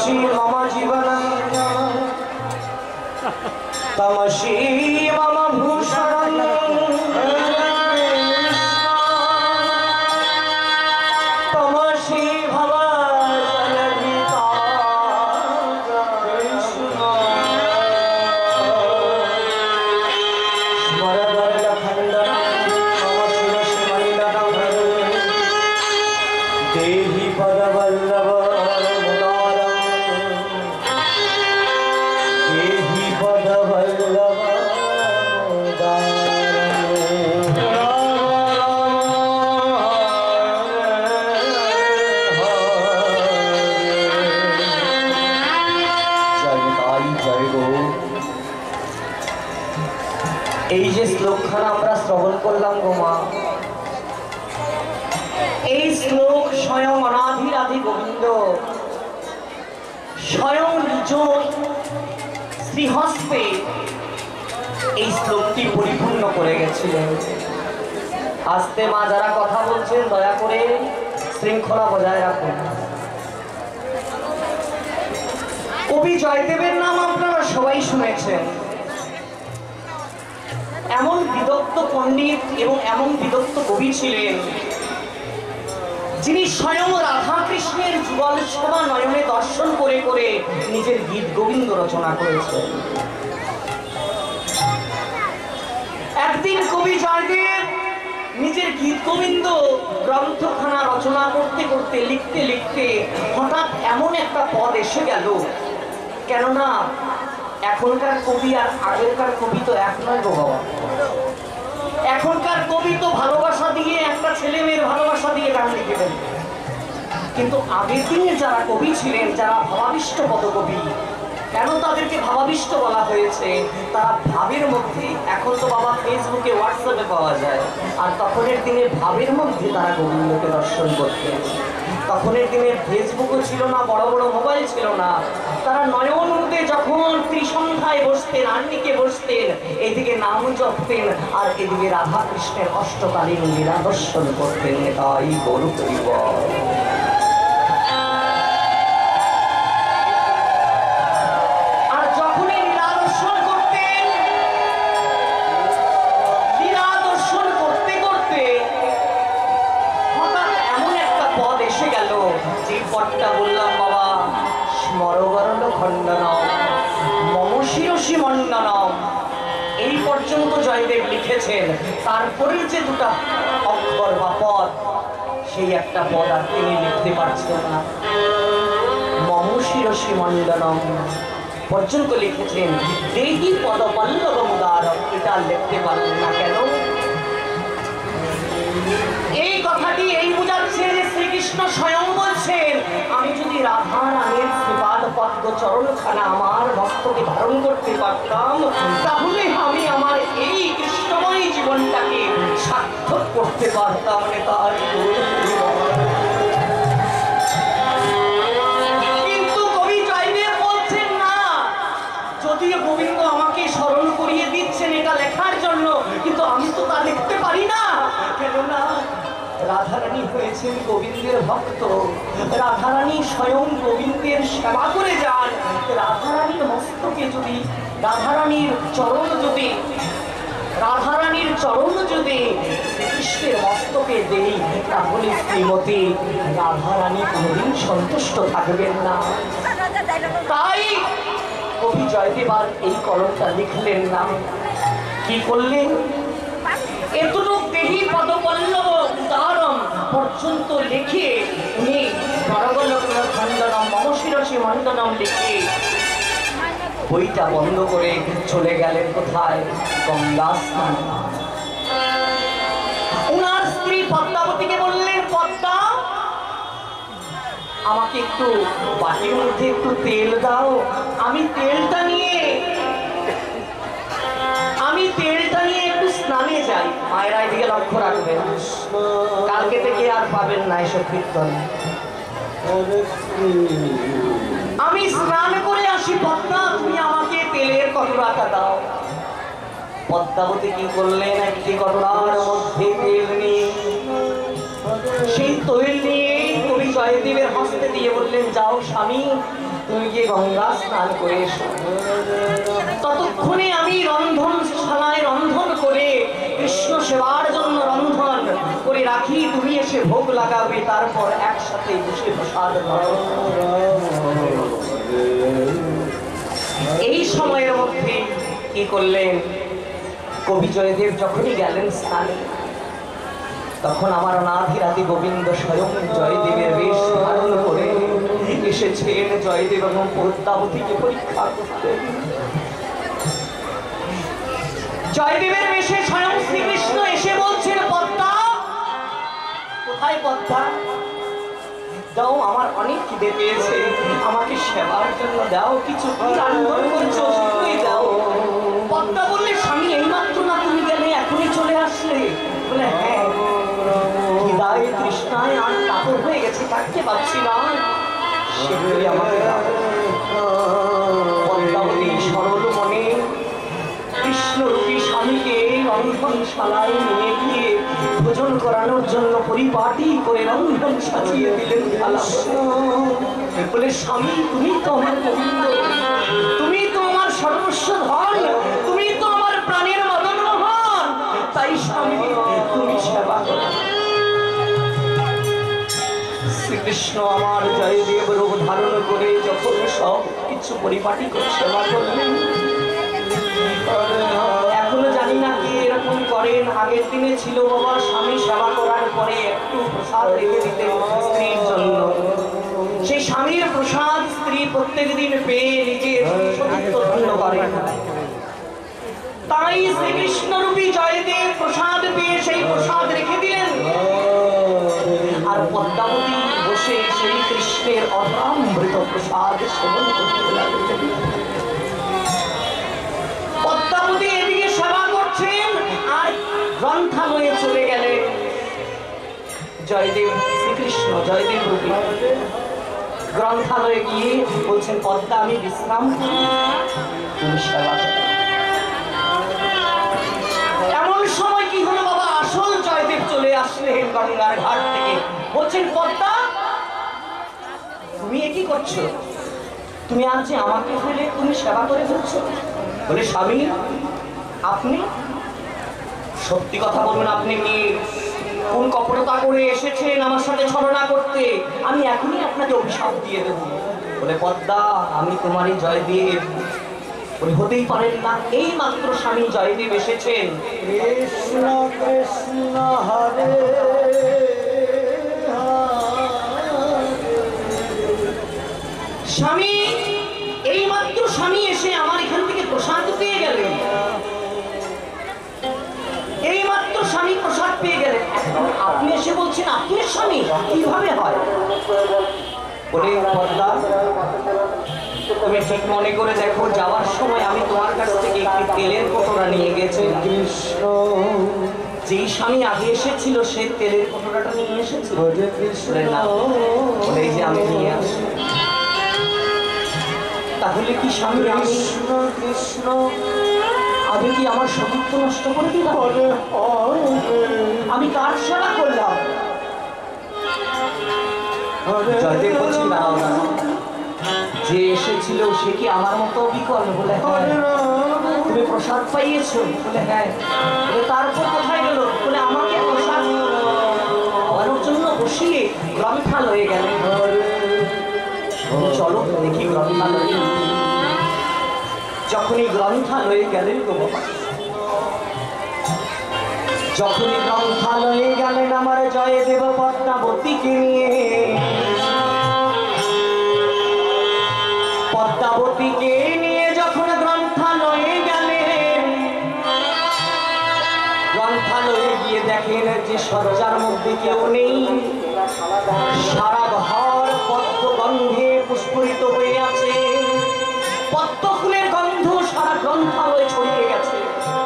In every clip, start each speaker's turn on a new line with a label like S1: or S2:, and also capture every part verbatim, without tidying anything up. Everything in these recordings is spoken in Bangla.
S1: तमसी मम जीवन तमसी मम भूषण तमसी भव देहि पदवल्लभ देहि पदवल्लभ এই যে শ্লোকখানা আমরা শ্রবণ করলাম গো মা, এই শ্লোক স্বয়ং অনাধি রাধি গোবিন্দ স্বয়ং নিজ শ্রীহস্তে এই শ্লোকটি পরিপূর্ণ করে গেছিলেন। আস্তে মা যারা কথা বলছেন দয়া করে শৃঙ্খলা বজায় রাখুন। কবি জয়দেবের নাম আপনারা সবাই শুনেছেন। এমন বিদগ্ধ পণ্ডিত এবং এমন বিদগ্ধ কবি ছিলেন যিনি স্বয়ং রাধা কৃষ্ণের যুগল শোভা নয়নে দর্শন করে করে নিজের গীত গোবিন্দ রচনা করেছেন। একদিন কবি জয়দেব নিজের গীত গোবিন্দ গ্রন্থখানা রচনা করতে করতে লিখতে লিখতে হঠাৎ এমন একটা পদ এসে গেল, কেননা এখনকার কবি আর আগেরকার কবি তো এক নয় গো বাবা। এখনকার কবি তো ভালোবাসা দিয়ে একটা ছেলে মেয়ের ভালোবাসা দিয়ে গান লিখে দেন, কিন্তু আগের দিনে যারা কবি ছিলেন, যারা ভাবাবিষ্ট পদকবি, কেন তাদেরকে ভাবাবিষ্ট বলা হয়েছে? তারা ভাবের মধ্যে, এখন তো বাবা ফেসবুকে হোয়াটসঅ্যাপে পাওয়া যায়, আর তখনের দিনে ভাবের মধ্যে তারা গোবিন্দকে দর্শন করতেন। তখনের দিনে ফেসবুকও ছিল না, বড় বড় মোবাইল ছিল না। তারা নয়ন মুদে যখন ত্রিসন্ধ্যায় বসতেন, আন্নিকে বসতেন, এদিকে নাম জপতেন আর এদিকে রাধা কৃষ্ণের অষ্টকালীন লীলা দর্শন করতেন। তাই গরু করিব পটটা বললাম বাবা, স্মরবরণ খণ্ডনম মম শিরসি মণ্ডনম, এই পর্যন্ত জয়দেব লিখেছেন। তারপরে যে দুটা অক্ষর বা পদ, সেই একটা পদ আর তিনি লিখতে পারছেন না। মম শিরসি মণ্ডনম পর্যন্ত লিখেছেন, দেহি পদ পল্লব মুদারম, এটা লিখতে পারলেন না কেন? এই কথাটি এই বোঝাচ্ছে যে শ্রীকৃষ্ণ স্বয়ং বলছেন, আমি যদি রাধা রানীর শ্রীপাদ পদ্ম চরণখানা আমার মস্তকে ধারণ করতে পারতাম, তাহলে আমি আমার এই কৃষ্ণময় জীবনটাকে সার্থক করতে পারতাম। কিন্তু কবি জয়দেব বলছেন না, যদিও গোবিন্দ আমাকে স্মরণ করিয়ে দিচ্ছেন এটা লেখার জন্য, কিন্তু আমি তো তা লিখতে পারি না। কেননা রাধারানী হয়েছেন গোবিন্দের ভক্ত, রাধারানী স্বয়ং গোবিন্দের সেবা করে যান। রাধারানীর মস্তকে যদি, রাধারানীর চরণ যদি, রাধারানীর চরণ যদি শ্রীকৃষ্ণের মস্তকে দেই, তাহলে শ্রীমতী রাধারানী কোনদিন সন্তুষ্ট থাকবেন না। তাই কবি জয়দেব আর এই কলমটা লিখলেন না। কি করলেন? এতটুক দেহি পদপল্লব উদাহরণ পর্যন্ত লিখে উনি খণ্ডনম মম শিরসি মণ্ডনম লিখে বইটা বন্ধ করে চলে গেলেন কোথায়? গঙ্গা স্নান। উনার স্ত্রী পদ্মাবতীকে বললেন, পদ্মা আমাকে একটু বাটির মধ্যে একটু তেল দাও, আমি তেলটা নিয়ে আমি তেলটা নিয়ে একটু স্নানে যাই। মায়েরা এদিকে লক্ষ্য রাখবেন, কালকে থেকে আর পাবেন না এসব কীর্তন। আমি স্নান করে আসি, পদ্মা তুমি আমাকে তেলের কটরাটা দাও। পদ্মাবতী কি করলেন? একটি কটরার মধ্যে তেল নিয়ে, সেই তৈল নিয়ে কবি জয়দেবের হস্তে দিয়ে বললেন, যাও স্বামী, তুমি গিয়ে গঙ্গা স্নান করে এসো। ততক্ষণে আমি রন্ধনশালায় রন্ধন করে কৃষ্ণ সেবার জন্য রন্ধন করে রাখি, তুমি এসে ভোগ লাগাবে, তারপর একসাথে বসে প্রসাদ করো। এই সময়ের মধ্যে কি করলেন, কবি জয়দেব যখনই গেলেন স্নানে, তখন আমার অনাধিরাতি গোবিন্দ স্বয়ং জয়দেবের বেশ ধারণ করে এসেছেন জয়দেব এবং পদ্মাবতীকে পরীক্ষা করতে। জয়দেবের বেশে স্বয়ং শ্রীকৃষ্ণ এসে বলছেন, পদ্মা কোথায়? পদ্মা দাও, আমার অনেক খিদে পেয়েছে, আমাকে সেবার জন্য দাও, কিছু কি রান্না করছো সেগুলোই দাও। পদ্মা বললে, স্বামী এইমাত্র না তুমি গেলে, এখনই চলে আসলে? বলে, হ্যাঁ, খিদায় তৃষ্ণায় আর কাতর হয়ে গেছে, থাকতে পারছি না, সেগুলি আমাকে দাও। পদ্মাবতী সরল মনে কৃষ্ণরূপী স্বামীকে রন্ধনশালায় নিয়ে গিয়ে ভোজন করানোর জন্য পরিপাটি করে রন্ধন সাজিয়ে দিলেন। বলে, স্বামী তুমি তো আমার গোবিন্দ, তুমি তো আমার সর্বস্ব ধন, তুমি তো আমার প্রাণের মদন মোহন, তাই স্বামী তুমি সেবা করো। শ্রীকৃষ্ণ আমার জয়দেব রূপ ধারণ করে যখন সব কিছু পরিপাটি করে সেবা করলেন, এখনো জানি না কি এরকম করেন, আগের দিনে ছিল বাবা স্বামী সেবা করার পরে একটু প্রসাদ রেখে দিতেন স্ত্রীর জন্য, সেই স্বামীর প্রসাদ স্ত্রী প্রত্যেক দিন পেয়ে নিজের সতীত্ব ধন্য করেন। তাই শ্রীকৃষ্ণরূপী জয়দেব প্রসাদ পেয়ে সেই প্রসাদ রেখে দিলেন, আর পদ্মাবতী বসে সেই কৃষ্ণের অমৃত প্রসাদ সেবন করতে লাগলেন। পদ্মাবতী এদিকে সেবা করছেন আর গ্রন্থালয়ে চলে গেলেন জয়দেব শ্রীকৃষ্ণ। জয়দেব রূপী গ্রন্থালয়ে গিয়ে বলছেন, পদ্মা আমি বিশ্রাম করি, তুমি সেবা করো। এমন সময় কি হলো বাবা, আসল জয়দেব চলে আসলেন গঙ্গার ঘাট থেকে। বলছেন, পদ্মা তুমি কি করছো? তুমি আজ যে আমাকে ফেলে তুমি সেবা করে ফেলছো? বলে, স্বামী আপনি সত্যি কথা বলুন, আপনি মেয়ে কোন কপটতা করে এসেছেন আমার সাথে ছলনা করতে, আমি এখনই আপনাকে অভিশাপ দিয়ে দেব। বলে, পদ্মা আমি তোমারই জয়দেব। বলে, হতেই পারেন না, এই মাত্র স্বামী জয়দেব এসেছেন। কৃষ্ণ কৃষ্ণ হরে স্বামী, এই মাত্র স্বামী এসে আমার এখান থেকে প্রসাদ পেয়ে গেলেন, এই মাত্র স্বামী প্রসাদ পেয়ে গেলেন, আপনি এসে বলছেন আপনি স্বামী, কিভাবে হয়? বলে, পদ্মা তুমি ঠিক মনে করে দেখো, যাওয়ার সময় আমি তোমার কাছ থেকে একটি তেলের কটোরা নিয়ে গেছি। কৃষ্ণ যেই স্বামী আগে এসেছিল সে তেলের কটোরাটা নিয়ে এসেছিল। এই যে আমি নিয়ে আসি। তাহলে কি স্বামী কৃষ্ণ কৃষ্ণ আমি কি আমার সতীত্ব নষ্ট করে দিলাম? আমি কার সেবা করলাম? জয়দেব বলছি, দাঁড়াও না, যে এসেছিল সে কি আমার মতো বিকল? বলে, তুমি প্রসাদ পাইয়েছো? বলে, হ্যাঁ। তারপর কোথায় গেল? বলে, আমাকে প্রসাদ খাওয়ানোর জন্য বসিয়ে গ্রন্থালয়ে গেলেন। চলো দেখি গ্রন্থালয়ে। যখনই গ্রন্থালয়ে গেলেন গো বাবা, যখনই গ্রন্থালয়ে গেলেন আমার জয়দেব পদ্মাবতীকে নিয়ে, পদ্মাবতীকে নিয়ে যখন গ্রন্থালয়ে গেলেন, গ্রন্থালয়ে গিয়ে দেখেন যে শয্যার মধ্যে কেউ নেই, সারা ঘর পদ্ম গন্ধে পুষ্পরিত হয়ে আছে, পদ্ম ফুলের গন্ধ সারা গ্রন্থালয়ে ছড়িয়ে গেছে।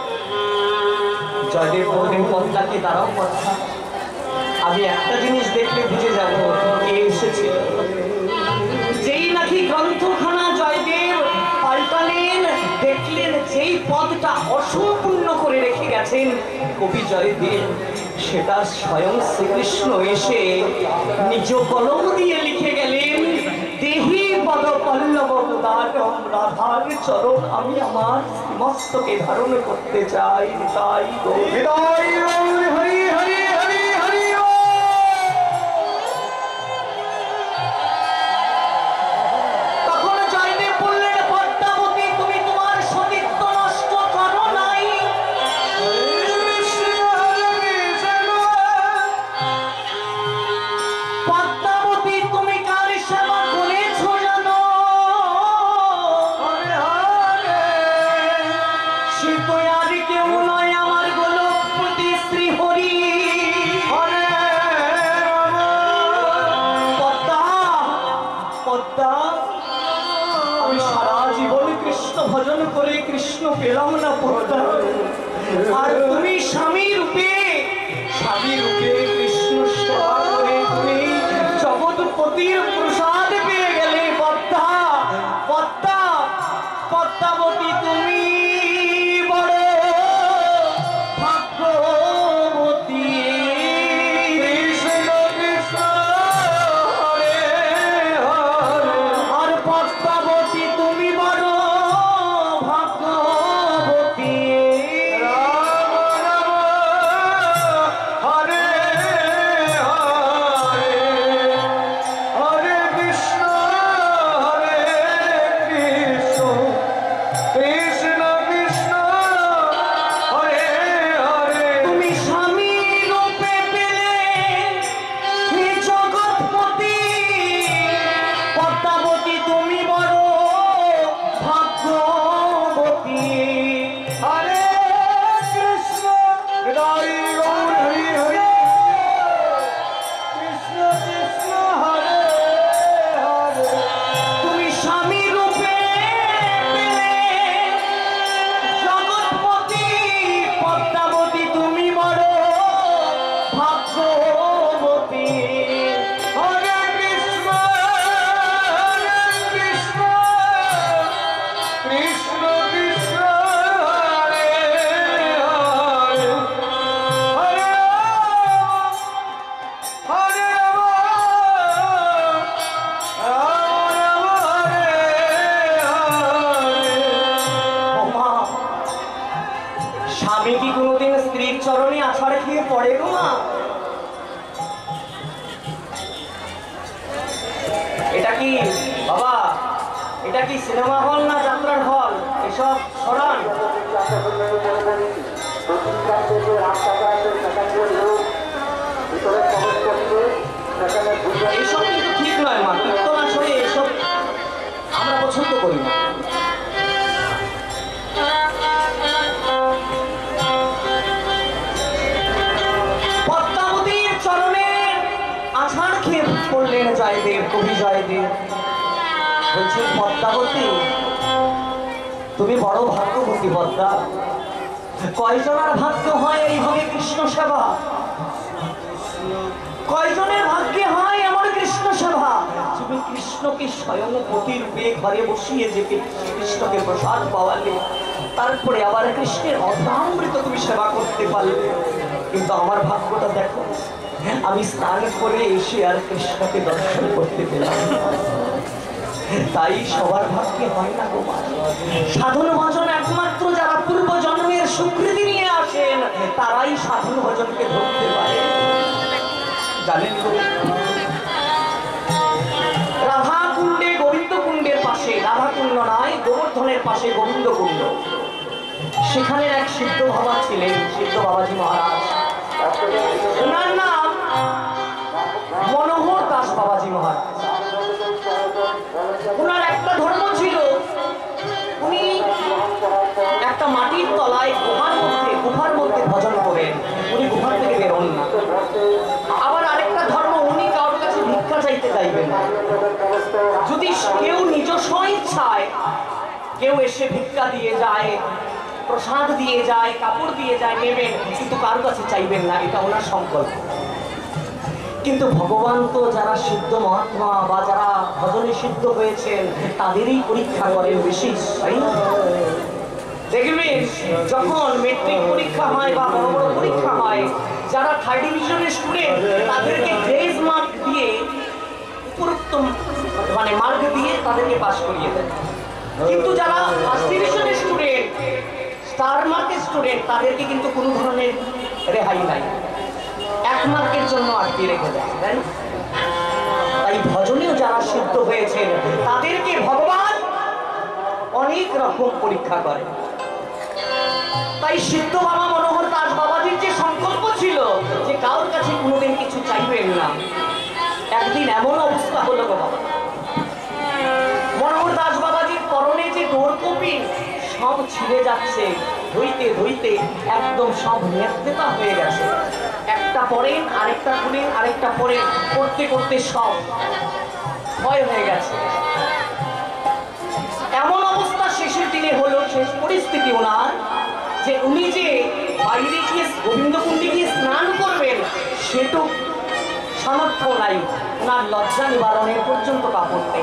S1: জয়দেব বললেন, পদ্মাকে দাঁড়াও পদ্মা, আমি একটা জিনিস দেখলে বুঝে যাব কে এসেছিল। যেই নাকি গ্রন্থখানা জয়দেব পাল্টালেন, দেখলেন যেই পদটা অসম্পূর্ণ করে রেখে গেছেন কবি জয়দেব, সেটা স্বয়ং শ্রীকৃষ্ণ এসে নিজ কলম দিয়ে লিখে গেলেন, দেহি পদ পল্লব দানম, রাধার চরণ আমি আমার মস্তকে ধারণ করতে চাই। তাই গো
S2: হরি হরি হরি হরি হরি।
S1: তখন জয়দেব বললেন, পদ্মাবতী তুমি তোমার সতীত্ব নষ্ট করো নাই। পদ্মাবতী তুমি কার সেবা করেছ জানো? সে তো আর কেউ নয়, আমার গোলকপতি শ্রীহরি। পদ্মা পদ্মা আমি সারা জীবন কৃষ্ণ ভজন করে কৃষ্ণ পেলাম না পদ্মা। আর তুমি স্বামী রূপে স্বামী রূপে কৃষ্ণ সেবা করে তুমি জগৎপতির প্রসাদ পেয়ে গেলে পদ্মা। পদ্মা পদ্মাবতী তুমি বড় ভাগ্যবতী। কৃষ্ণ কৃষ্ণ হরে হরে। আর পদ্মাবতী তুমি বড় ভাগ্যবতী। রাম রাম হরে হরে, হরে কৃষ্ণ হরে কৃষ্ণ, কৃষ্ণ কৃষ্ণ হরে হরে। তুমি স্বামী রূপে পেলে হে জগৎপতি। পদ্মাবতী তুমি বড় ভাগ্যবতী। হরে কৃষ্ণ হরি হরি হরি, কৃষ্ণ কৃষ্ণ হরে হরে। তুমি স্বামী রূপে পেলে জগৎপতি। পদ্মাবতী তুমি বড় ভাগ্যবতী। হরে কৃষ্ণ হরে কৃষ্ণ, কৃষ্ণ কৃষ্ণ হরে হরে, হরে রাম হরে রাম, রাম রাম হরে হরে। ওমা, স্বামী কি কোনোদিন স্ত্রীর চরণে আছাড় খেয়ে পড়ে গো মা? এটা কি বাবা, এটা কি সিনেমা হল না যাত্রার হল? এসব সরান। এসব কিন্তু ঠিক নয় মা, কীর্তন আসলে এসব আমরা পছন্দ করি না। পদ্মাবতীর চরণে আছাড় খেয়ে পড়লেন জয়দেব, কবি জয়দেব। বলছেন, পদ্মাবতী তুমি বড় ভাগ্যবতী পদ্মা। কয়জনের ভাগ্য হয় এইভাবে কৃষ্ণ সেবা? কয়জনের ভাগ্যে হয় এমন কৃষ্ণ সেবা? তুমি কৃষ্ণকে স্বয়ং পতি রূপে ঘরে বসিয়ে যে কৃষ্ণকে প্রসাদ পাওয়ালে, তারপরে আবার কৃষ্ণের অমৃত তুমি সেবা করতে পারলে। কিন্তু আমার ভাগ্যটা দেখো, আমি স্নান করে এসে আর কৃষ্ণকে দর্শন করতে পেলাম। তাই সবার ভাগ্যে হয় না গো মা। সাধন ভজন একমাত্র যারা পূর্ব জন্মের স্বীকৃতি নিয়ে আসেন তারাই সাধন ভজনকে ধরতে পারে। জানেন তো, রাধা কুণ্ডে গোবিন্দ কুণ্ডের পাশে, রাধা কুণ্ড নয় গোবর্ধনের পাশে গোবিন্দ কুণ্ড, সেখানে এক সিদ্ধ বাবা ছিলেন, সিদ্ধ বাবাজি মহারাজ। ওনার নাম মনোহর দাস বাবাজি মহারাজ। ওনার একটা ধর্ম ছিল, উনি একটা মাটির তলায় গুহার মধ্যে গুহার মধ্যে ভজন করেন, উনি গুহার থেকে বেরোন না। আবার আরেকটা ধর্ম, উনি কারোর কাছে ভিক্ষা চাইতে চাইবেন না। যদি কেউ নিজ স্বইচ্ছায় কেউ এসে ভিক্ষা দিয়ে যায়, প্রসাদ দিয়ে যায়, কাপড় দিয়ে যায়, নেবেন, কিন্তু কারোর কাছে চাইবেন না, এটা ওনার সংকল্প। কিন্তু ভগবান তো যারা সিদ্ধ মহাত্মা বা যারা ভজনে সিদ্ধ হয়েছেন তাদেরই পরীক্ষা করেন বেশি। দেখবেন যখন মেট্রিক পরীক্ষা হয় বা বড় বড় পরীক্ষা হয়, যারা থার্ড ডিভিশনের স্টুডেন্ট তাদেরকে গ্রেস মার্ক দিয়ে উপরোক্ত মানে মার্ক দিয়ে তাদেরকে পাস করিয়ে দেয়, কিন্তু যারা ফার্স্ট ডিভিশনের স্টুডেন্ট স্টার মার্কের স্টুডেন্ট তাদেরকে কিন্তু কোনো ধরনের রেহাই নাই, এক মার্কের জন্য আটকে রেখে দেয়, তাই না? তাই ভজনেও যারা সিদ্ধ হয়েছেন তাদেরকে ভগবান অনেক রকম পরীক্ষা করে। তাই সিদ্ধ বাবা মনোহর দাস বাবাজির যে সংকল্প ছিল যে কারোর কাছে কোনোদিন কিছু চাইবেন না, একদিন এমন অবস্থা হলো গো বাবা, মনোহর দাস বাবাজির পরনে যে ডোরকপি সব ছিঁড়ে যাচ্ছে, ধুইতে ধুইতে একদম সব নেতা হয়ে গেছে, একটা পরেন আরেকটা খুলেন আরেকটা পরেন করতে করতে সব ভয় হয়ে গেছে। এমন অবস্থা শেষের দিনে হলো, শেষ পরিস্থিতি ওনার যে উনি যে বাইরে গিয়ে গোবিন্দকুণ্ডে গিয়ে স্নান করবেন সেটু সামর্থ্য নাই, ওনার লজ্জা নিবারণের পর্যন্ত কাপড় নেই।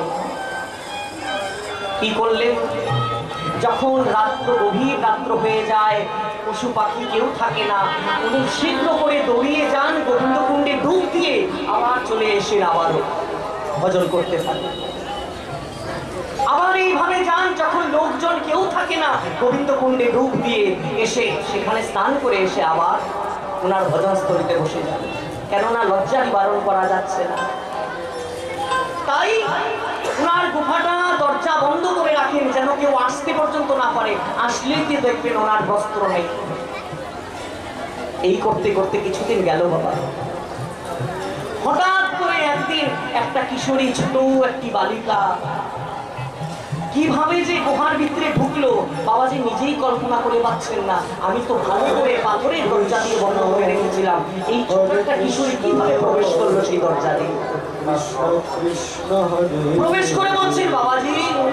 S1: কি করলেন? যখন রাত্র গভীর রাত্র হয়ে যায়, পশু পাখি কেউ থাকে না, উনি শীঘ্র করে দৌড়িয়ে যান গোবিন্দকুণ্ডে ডুব দিয়ে আবার চলে এসে আবারও ভজন করতে থাকেন। আবার এইভাবে যান, যখন লোকজন কেউ থাকে না গোবিন্দকুণ্ডে ডুব দিয়ে এসে সেখানে স্নান করে এসে আবার ওনার ভজনস্থলিতে বসে যান, কেননা লজ্জা নিবারণ করা যাচ্ছে না। তাই ওনার গুফাটা দরজা বন্ধ করে রাখেন যেন কেউ আসতে পর্যন্ত না পারে, আসলেই কি দেখবেন ওনার বস্ত্র নেই। এই করতে করতে কিছুদিন গেল বাবা, হঠাৎ করে একদিন একটা কিশোরী ছোট একটি বালিকা কিভাবে যে গুহার ভিতরে ঢুকলো বাবাজি নিজেই কল্পনা করে পাচ্ছেন না। আমি তো ভালো করে পাথরের দরজা দিয়ে বন্ধ করে রেখেছিলাম, এই ছোট একটা কিশোরী কিভাবে প্রবেশ করলো সেই দরজা দিয়ে? প্রবেশ করে বলছেন, বাবাজি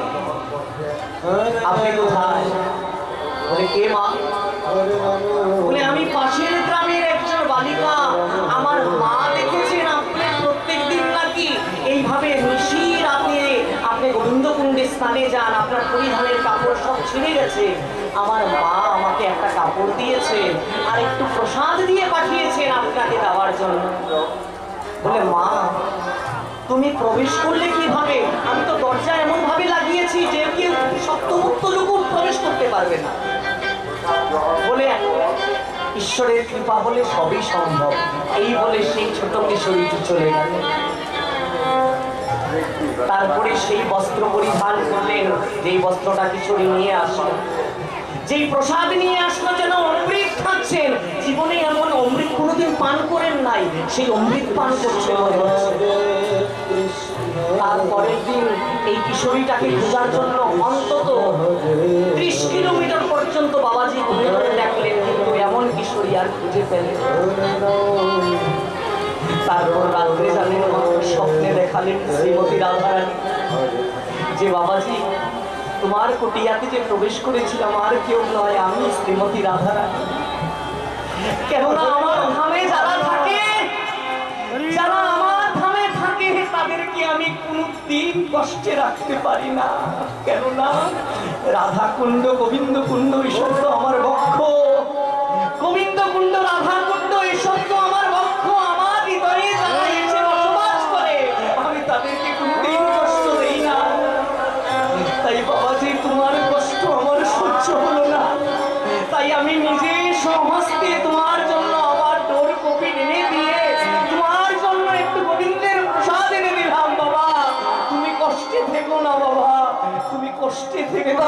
S1: আপনি কোথায়? বলে কে মা? বলে আমি পাশের গ্রামের একজন বালিকা, আমার মা দেখেছেন আপনি প্রত্যেক দিন নাকি এইভাবে নিশি রাতে আপনি গোবিন্দকুণ্ডে স্নানে যান, আপনার পরিধানের কাপড় সব ছিঁড়ে গেছে, আমার মা আমাকে একটা কাপড় দিয়েছে আর একটু প্রসাদ দিয়ে পাঠিয়েছেন আপনাকে দেওয়ার জন্য। বলে মা তুমি প্রবেশ করলে কিভাবে? আমি তো দরজা এমন ভাবে লাগিয়েছি যে কেউ সপ্তমুক্ত লোক প্রবেশ করতে পারবে না। বলে ঈশ্বরের কৃপা হলে সবই সম্ভব, এই বলে সেই ছোট কিশোরীটি চলে গেল। তারপরে সেই বস্ত্র পরিধান করলেন, যেই বস্ত্রটা কিশোরী নিয়ে আসলো, যেই প্রসাদ নিয়ে আসলো, যেন অমৃত খাচ্ছেন, জীবনে এমন অমৃত কোনোদিন পান করেন নাই, সেই অমৃত পান করছেন। তারপরের দিন এই কিশোরীটাকে খোঁজার জন্য অন্তত ত্রিশ কিলোমিটার পর্যন্ত বাবাজি ঘুরে ঘুরে দেখলেন, কিন্তু এমন কিশোরী আর খুঁজে পেলেন। তারপর রাত্রে জানেন স্বপ্নে দেখালেন শ্রীমতী রাধারানী যে বাবাজি তোমার কুটিয়াতে যে প্রবেশ করেছিলাম আর কেউ নয়, আমি শ্রীমতী রাধারানী। কেননা আমার ধামে যারা থাকে, যারা আমার ধামে থাকে তাদেরকে আমি কোনদিন কষ্টে রাখতে পারি না, কেননা রাধা কুণ্ড গোবিন্দ কুণ্ড এসব তো আমার বক্ষ, গোবিন্দ কুণ্ড রাধা কুণ্ড এসব তো আমার বক্ষ, আমার হৃদয়ে যারা এসে বসবাস করে আমি তাদেরকে কোনদিন কষ্ট দেই না। তাই বাবাজি তোমার কষ্ট আমার সহ্য হলো না, তাই আমি নিজে সমস্তে তোমার জন্য আবার ডোর কপি এনে দিয়ে তোমার জন্য একটু গোবিন্দের প্রসাদ এনে দিলাম। বাবা তুমি কষ্টে থেকো না, বাবা তুমি কষ্টে থেকে না।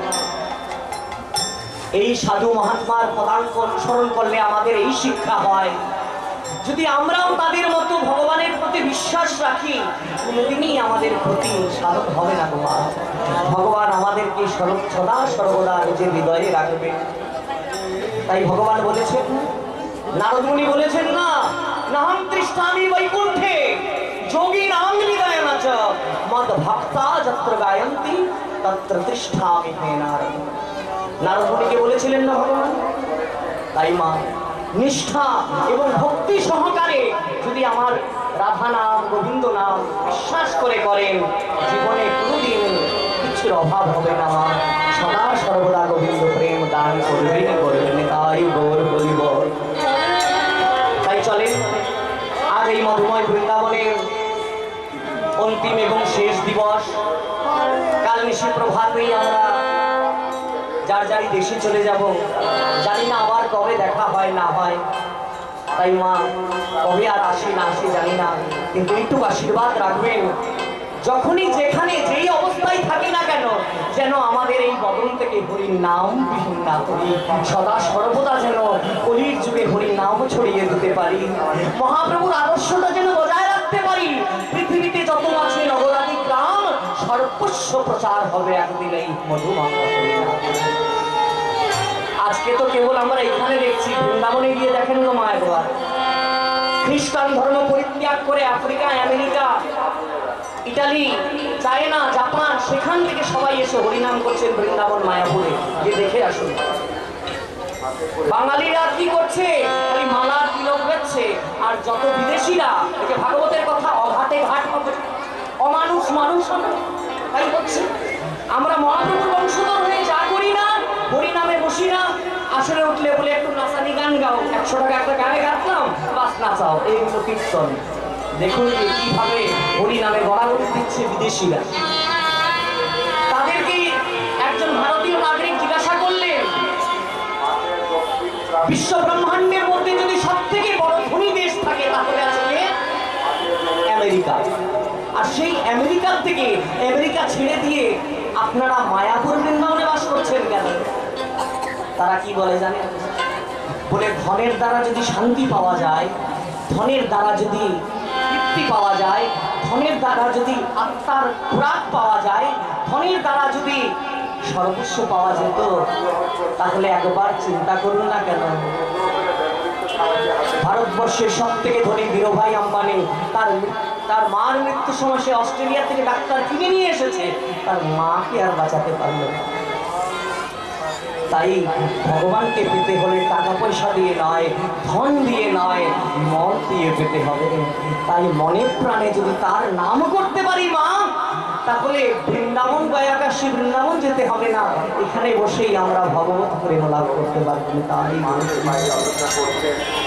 S1: এই সাধু মহাত্মার পদাঙ্ক অনুসরণ করলে আমাদের এই শিক্ষা হয়, যদি আমরাও তাদের মতো ভগবানের প্রতি বিশ্বাস রাখি, কোনোদিনই আমাদের ক্ষতি সাধন হবে না। ভগবান আমাদেরকে সদা সর্বদা নিজের হৃদয়ে রাখবে। তাই ভগবান বলেছেন, নারদমুনি বলেছেন না, নাহং তৃষ্ণামি বৈকুণ্ঠে যোগী নাম হৃদয় নাচ মদ ভক্তা যত্র গায়ন্তি তত্র তৃষ্ণামি হে নারদ। নারদমুনিকে বলেছিলেন না ভগবান। তাই মা, নিষ্ঠা এবং ভক্তি সহকারে যদি আমার রাধা নাম গোবিন্দ নাম বিশ্বাস করে করেন, জীবনে কোনোদিন কিছুর অভাব হবে না। মা সদা সর্বদা গোবিন্দ প্রেম দান করবেন করবেন তাই গৌর বলিব। তাই চলেন আর এই মধুময় বৃন্দাবনের অন্তিম এবং শেষ দিবস, কাল নিশি প্রভাতেই আমরা যার যারই দেশে চলে যাব। জানি না আবার কবে দেখা হয় না হয়, তাই মা কবে আর আসি না আসি জানি না, কিন্তু একটু আশীর্বাদ রাখবেন, যখনই যেখানে যেই অবস্থায় থাকি না কেন, যেন আমাদের এই বদন থেকে হরির নাম বিহীন না করি, সদা সর্বদা যেন কলির যুগে হরির নাম ছড়িয়ে দিতে পারি, মহাপ্রভুর আদর্শটা যেন বজায় রাখতে পারি। পৃথিবীতে যত আছে নগরাদি গ্রাম, সর্বস্ব প্রচার হবে একদিন এই মধুমাখা হরির নাম। আজকে তো কেবল আমরা এখানে দেখছি, বৃন্দাবনে গিয়ে দেখেন গো মা একবার, খ্রিস্টান ধর্ম পরিত্যাগ করে Africa, America, Italy, China, Japan, সেখান থেকে সবাই এসে হরিনাম করছেন বৃন্দাবন মায়াপুরে, গিয়ে দেখে আসুন। বাঙালিরা কি করছে, খালি মালা তিলক বেচছে, আর যত বিদেশিরা এই যে ভাগবতের কথা অঘাটে ঘাট অমানুষ মানুষ তাই হচ্ছে। আমরা মহাপ্রভুর বংশধর হয়ে যা করি না, হরিনামে বসি না, আসরে উঠলে বলে একটু নাচানি গান গাও, একশো টাকা একটা গানে গাতলাম, বাস নাচাও, এইগুলো কীর্তন। দেখুন যে কিভাবে হরিনামে গড়াগড়ি দিচ্ছে বিদেশিরা। তাদেরকে একজন ভারতীয় নাগরিক জিজ্ঞাসা করলেন, বিশ্ব ব্রহ্মাণ্ডের মধ্যে যদি সব থেকে বড় ধনী দেশ থাকে তাহলে আছে আমেরিকা, আর সেই আমেরিকার থেকে আমেরিকা ছেড়ে দিয়ে আপনারা মায়াপুর বৃন্দাবনে বাস করছেন কেন? তারা কি বলে জানেন? বলে ধনের দ্বারা যদি শান্তি পাওয়া যায়, ধনের দ্বারা যদি তৃপ্তি পাওয়া যায়, ধনের দ্বারা যদি আত্মার খোরাক পাওয়া যায়, ধনের দ্বারা যদি সর্বস্ব পাওয়া যেত, তাহলে একবার চিন্তা করুন না কেন ভারতবর্ষের সব থেকে ধনী ধীরুভাই আম্বানি, তার তার মার মৃত্যুর সময় সে অস্ট্রেলিয়া থেকে ডাক্তার কিনে নিয়ে এসেছে, তার মাকে আর বাঁচাতে পারল না। তাই ভগবানকে পেতে হলে টাকা পয়সা দিয়ে নয়, ধন দিয়ে নয়, মন দিয়ে পেতে হবে। তাই মনে প্রাণে যদি তার নাম করতে পারি মা, তাহলে বৃন্দাবন গয়াকাশী বৃন্দাবন যেতে হবে না, এখানে বসেই আমরা ভগবত প্রেম লাভ করতে পারবো। তাই মানুষ